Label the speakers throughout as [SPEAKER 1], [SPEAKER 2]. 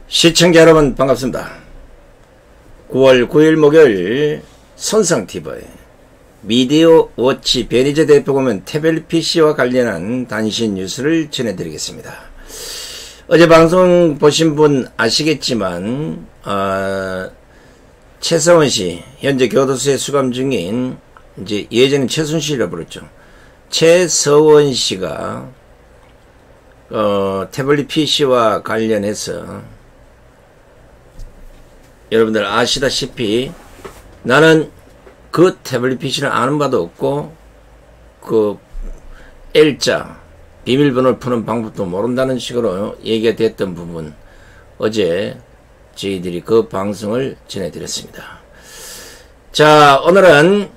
[SPEAKER 1] 시청자 여러분 반갑습니다. 9월 9일 목요일 손상TV 미디어 워치 변희재 대표 고문 태블릿 PC와 관련한 단신 뉴스를 전해드리겠습니다. 어제 방송 보신 분 아시겠지만 최서원씨 현재 교도소에 수감 중인 이제 예전에 최순실이라고 부르죠. 최서원씨가 태블릿 PC와 관련해서 여러분들 아시다시피 나는 그 태블릿 PC를 아는 바도 없고 그 L자 비밀번호를 푸는 방법도 모른다는 식으로 얘기가 됐던 부분 어제 저희들이 그 방송을 전해드렸습니다. 자, 오늘은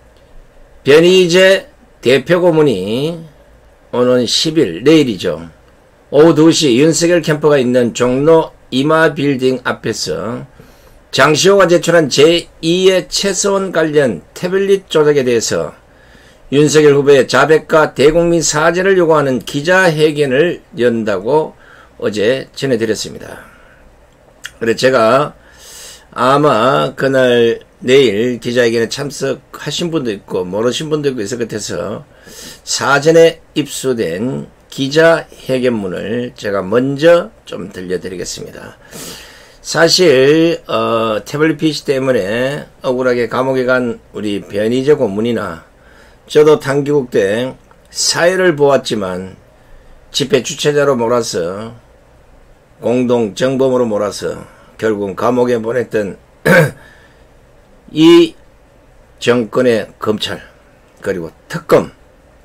[SPEAKER 1] 변희재 대표 고문이 오는 10일 내일이죠. 오후 2시 윤석열 캠프가 있는 종로 이마빌딩 앞에서 장시호가 제출한 제2의 최서원 관련 태블릿 조작에 대해서 윤석열 후보의 자백과 대국민 사죄를 요구하는 기자회견을 연다고 어제 전해드렸습니다. 그래서 제가 아마 그날 내일 기자회견에 참석하신 분도 있고 모르신 분도 있고 있을 것 같아서 사전에 입수된 기자회견문을 제가 먼저 좀 들려드리겠습니다. 사실 태블릿 PC 때문에 억울하게 감옥에 간 우리 변희재 고문이나 저도 단기국 때 사회를 보았지만 집회 주최자로 몰아서 공동 정범으로 몰아서 결국은 감옥에 보냈던 이 정권의 검찰 그리고 특검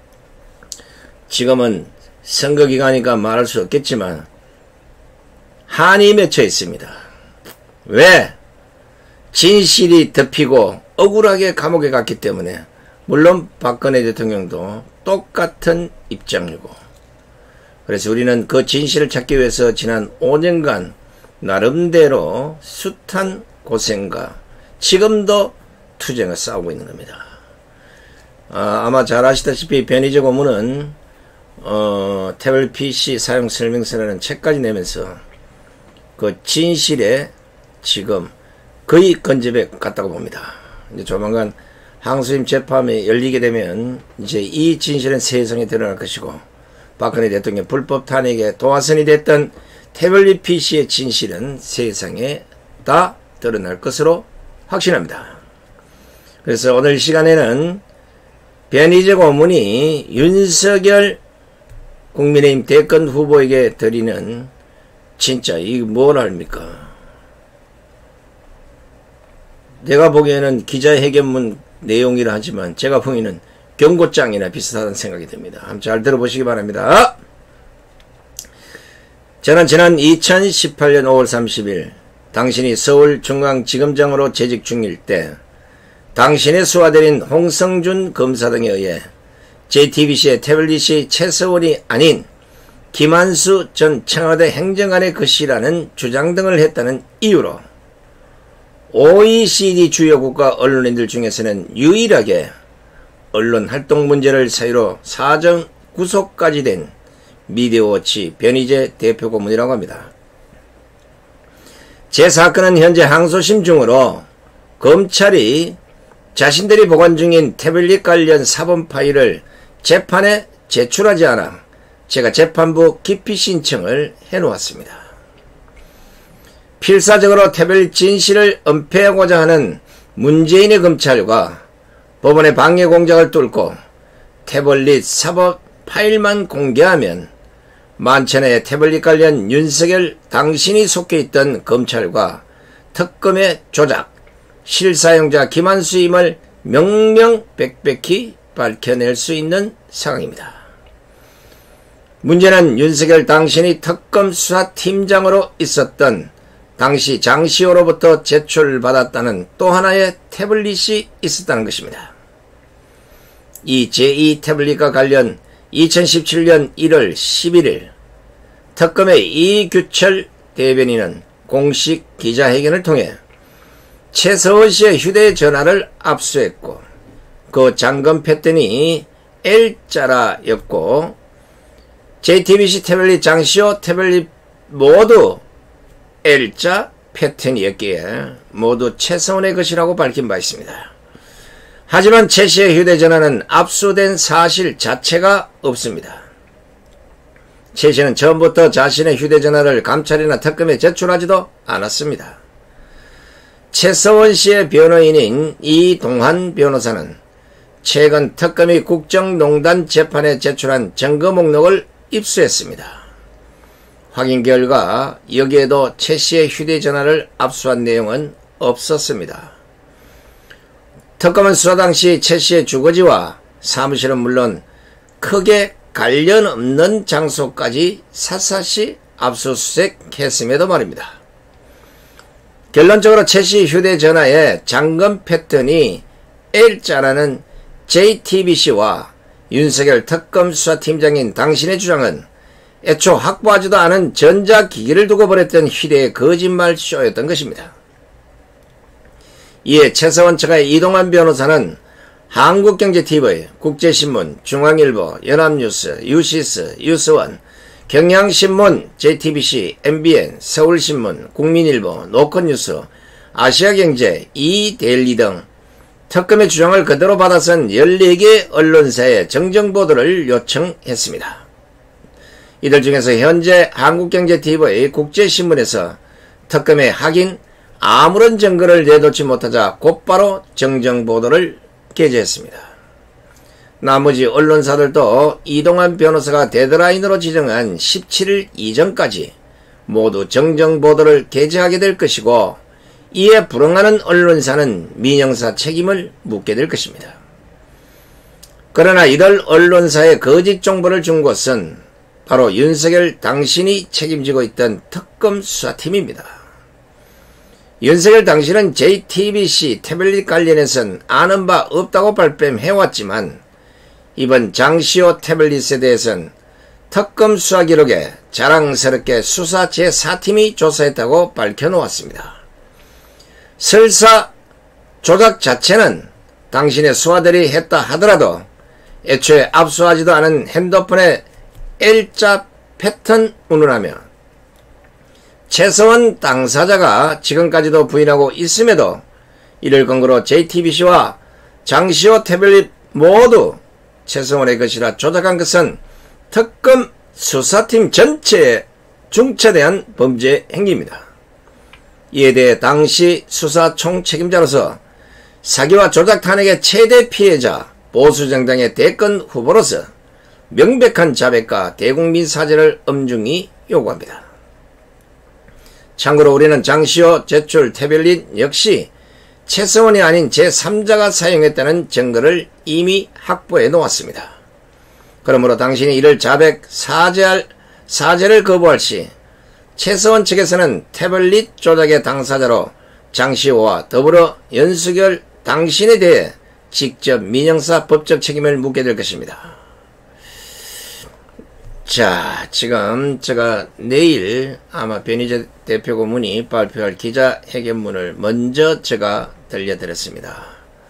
[SPEAKER 1] 지금은 선거기간이니까 말할 수 없겠지만 한이 맺혀 있습니다. 왜? 진실이 덮이고 억울하게 감옥에 갔기 때문에. 물론 박근혜 대통령도 똑같은 입장이고. 그래서 우리는 그 진실을 찾기 위해서 지난 5년간 나름대로 숱한 고생과 지금도 투쟁을 싸우고 있는 겁니다. 아마 잘 아시다시피 변희재 고문은 태블릿 PC 사용 설명서라는 책까지 내면서 그 진실에 지금 거의 근접해 갔다고 봅니다. 이제 조만간 항소심 재판이 열리게 되면 이제 이 진실은 세상에 드러날 것이고 박근혜 대통령 불법 탄핵에 도화선이 됐던 태블릿 PC의 진실은 세상에 다 드러날 것으로 확신합니다. 그래서 오늘 시간에는 변희재 고문이 윤석열 국민의힘 대권 후보에게 드리는 진짜 이게 뭘 합니까? 내가 보기에는 기자회견문 내용이라 하지만 제가 보기에는 경고장이나 비슷하다는 생각이 듭니다. 한번 잘 들어보시기 바랍니다. 저는 지난 2018년 5월 30일 당신이 서울중앙지검장으로 재직 중일 때 당신의 수하대리인 홍성준 검사 등에 의해 JTBC의 태블릿이 최서원이 아닌 김한수 전 청와대 행정관의 것이라는 주장 등을 했다는 이유로 OECD 주요 국가 언론인들 중에서는 유일하게 언론 활동 문제를 사유로 사정 구속까지 된 미디어워치 변희재 대표 고문이라고 합니다. 제 사건은 현재 항소심 중으로 검찰이 자신들이 보관 중인 태블릿 관련 사본 파일을 재판에 제출하지 않아 제가 재판부 기피 신청을 해놓았습니다. 필사적으로 태블릿 진실을 은폐하고자 하는 문재인의 검찰과 법원의 방해 공작을 뚫고 태블릿 사법 파일만 공개하면 만천하에 태블릿 관련 윤석열 당신이 속해 있던 검찰과 특검의 조작, 실사용자 김한수임을 명명백백히 밝혀낼 수 있는 상황입니다. 문제는 윤석열 당신이 특검 수사팀장으로 있었던 당시 장시호로부터 제출받았다는 또 하나의 태블릿이 있었다는 것입니다. 이 제2 태블릿과 관련 2017년 1월 11일 특검의 이규철 대변인은 공식 기자회견을 통해 최서원 씨의 휴대전화를 압수했고 그 잠금 패턴이 L자라였고 JTBC 태블릿, 장시호 태블릿 모두 L자 패턴이었기에 모두 최서원의 것이라고 밝힌 바 있습니다. 하지만 최 씨의 휴대전화는 압수된 사실 자체가 없습니다. 최 씨는 처음부터 자신의 휴대전화를 감찰이나 특검에 제출하지도 않았습니다. 최서원 씨의 변호인인 이동환 변호사는 최근 특검이 국정농단 재판에 제출한 증거 목록을 입수했습니다. 확인 결과 여기에도 최 씨의 휴대전화를 압수한 내용은 없었습니다. 특검은 수사 당시 최 씨의 주거지와 사무실은 물론 크게 관련 없는 장소까지 샅샅이 압수수색했음에도 말입니다. 결론적으로 최 씨 휴대전화의 잠금 패턴이 L자라는 JTBC와 윤석열 특검 수사팀장인 당신의 주장은 애초 확보하지도 않은 전자기기를 두고 벌였던 휴대의 거짓말 쇼였던 것입니다. 이에 최서원 측의 이동환 변호사는 한국경제TV, 국제신문, 중앙일보, 연합뉴스, 유시스, 유스원, 경향신문, JTBC, MBN, 서울신문, 국민일보, 노컷뉴스, 아시아경제, 이데일리 등 특검의 주장을 그대로 받아선 14개 언론사에 정정보도를 요청했습니다. 이들 중에서 현재 한국경제TV, 국제신문에서 특검에 하긴 아무런 증거를 내놓지 못하자 곧바로 정정보도를 게재했습니다. 나머지 언론사들도 이동환 변호사가 데드라인으로 지정한 17일 이전까지 모두 정정보도를 게재하게 될 것이고 이에 불응하는 언론사는 민형사 책임을 묻게 될 것입니다. 그러나 이들 언론사에 거짓 정보를 준 것은 바로 윤석열 당신이 책임지고 있던 특검 수사팀입니다. 윤석열 당신은 JTBC 태블릿 관련해선 아는 바 없다고 발뺌해왔지만 이번 장시호 태블릿에 대해선 특검 수사 기록에 자랑스럽게 수사 제4팀이 조사했다고 밝혀놓았습니다. 설사 조작 자체는 당신의 수하들이 했다 하더라도 애초에 압수하지도 않은 핸드폰의 L자 패턴 운운하며 최서원 당사자가 지금까지도 부인하고 있음에도 이를 근거로 JTBC와 장시호 태블릿 모두 최서원의 것이라 조작한 것은 특검 수사팀 전체에 중차대한 범죄 행위입니다. 이에 대해 당시 수사 총책임자로서 사기와 조작 탄핵의 최대 피해자 보수정당의 대권 후보로서 명백한 자백과 대국민 사죄를 엄중히 요구합니다. 참고로 우리는 장시호 제출 태블릿 역시 최서원이 아닌 제3자가 사용했다는 증거를 이미 확보해 놓았습니다. 그러므로 당신이 이를 자백, 사죄를 거부할 시 최서원 측에서는 태블릿 조작의 당사자로 장시호와 더불어 윤석열 당신에 대해 직접 민형사 법적 책임을 묻게 될 것입니다. 자, 지금 제가 내일 아마 변희재 대표 고문이 발표할 기자회견문을 먼저 제가 들려드렸습니다.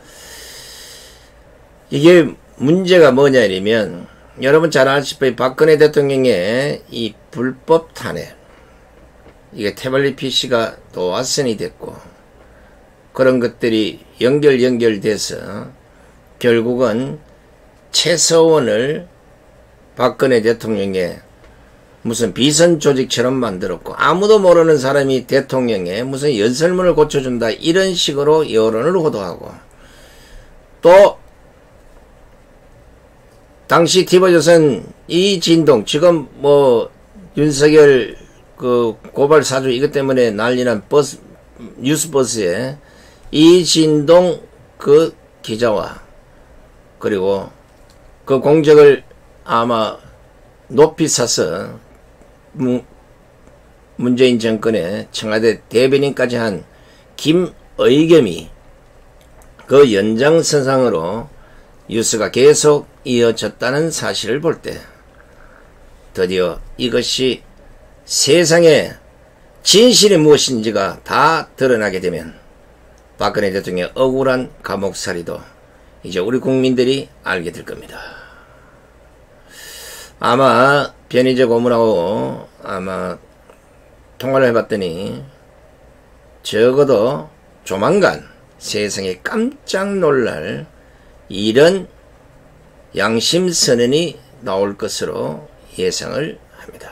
[SPEAKER 1] 이게 문제가 뭐냐면 여러분 잘 아시다시피 박근혜 대통령의 이 불법 탄핵, 이게 태블릿 PC가 또 왓슨이 됐고 그런 것들이 연결돼서 결국은 최서원을 박근혜 대통령의 무슨 비선 조직처럼 만들었고 아무도 모르는 사람이 대통령의 무슨 연설문을 고쳐준다 이런 식으로 여론을 호도하고 또 당시 TV조선 이진동 지금 뭐 윤석열 그 고발 사주 이것 때문에 난리난 버스 뉴스버스에 이진동 그 기자와 그리고 그 공적을 아마 높이 사서 문재인 정권의 청와대 대변인까지 한 김의겸이 그 연장선상으로 뉴스가 계속 이어졌다는 사실을 볼 때 드디어 이것이 세상에 진실이 무엇인지가 다 드러나게 되면 박근혜 대통령의 억울한 감옥살이도 이제 우리 국민들이 알게 될 겁니다. 아마 변희재 고문하고 아마 통화를 해봤더니 적어도 조만간 세상에 깜짝 놀랄 이런 양심선언이 나올 것으로 예상을 합니다.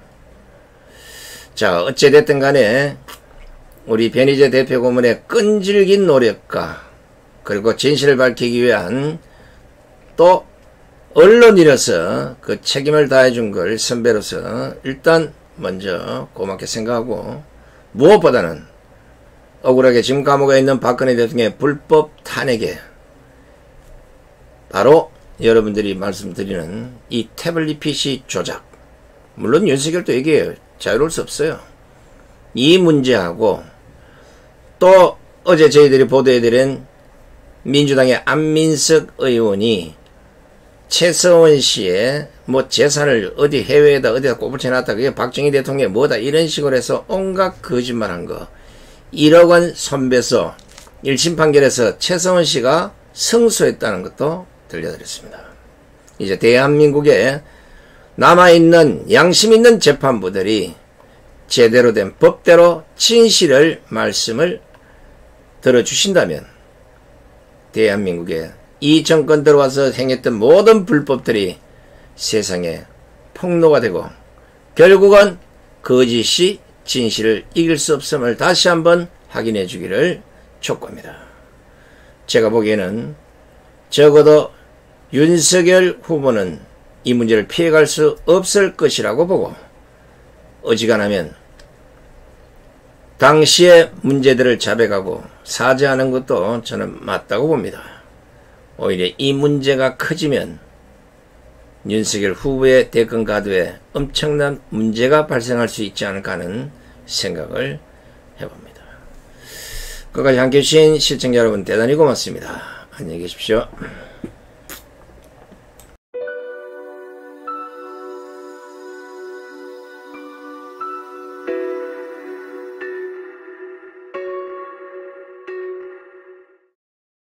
[SPEAKER 1] 자, 어찌됐든 간에 우리 변희재 대표 고문의 끈질긴 노력과 그리고 진실을 밝히기 위한 또 언론이라서 그 책임을 다해준 걸 선배로서 일단 먼저 고맙게 생각하고, 무엇보다는 억울하게 지금 감옥에 있는 박근혜 대통령의 불법 탄핵에 바로 여러분들이 말씀드리는 이 태블릿 PC 조작, 물론 윤석열도 얘기해요. 자유로울 수 없어요. 이 문제하고 또 어제 저희들이 보도해드린 민주당의 안민석 의원이 최서원 씨의 뭐 재산을 어디 해외에다 어디다 꼬불쳐놨다, 그게 박정희 대통령이 뭐다, 이런 식으로 해서 온갖 거짓말한 거 1억 원 손배소 1심 판결에서 최서원 씨가 승소했다는 것도 들려드렸습니다. 이제 대한민국에 남아있는 양심 있는 재판부들이 제대로 된 법대로 진실을 말씀을 들어주신다면 대한민국에 이 정권 들어와서 행했던 모든 불법들이 세상에 폭로가 되고 결국은 거짓이 진실을 이길 수 없음을 다시 한번 확인해 주기를 촉구합니다. 제가 보기에는 적어도 윤석열 후보는 이 문제를 피해갈 수 없을 것이라고 보고, 어지간하면 당시의 문제들을 자백하고 사죄하는 것도 저는 맞다고 봅니다. 오히려 이 문제가 커지면 윤석열 후보의 대권 가도에 엄청난 문제가 발생할 수 있지 않을까 하는 생각을 해봅니다. 끝까지 함께해 주신 시청자 여러분 대단히 고맙습니다. 안녕히 계십시오.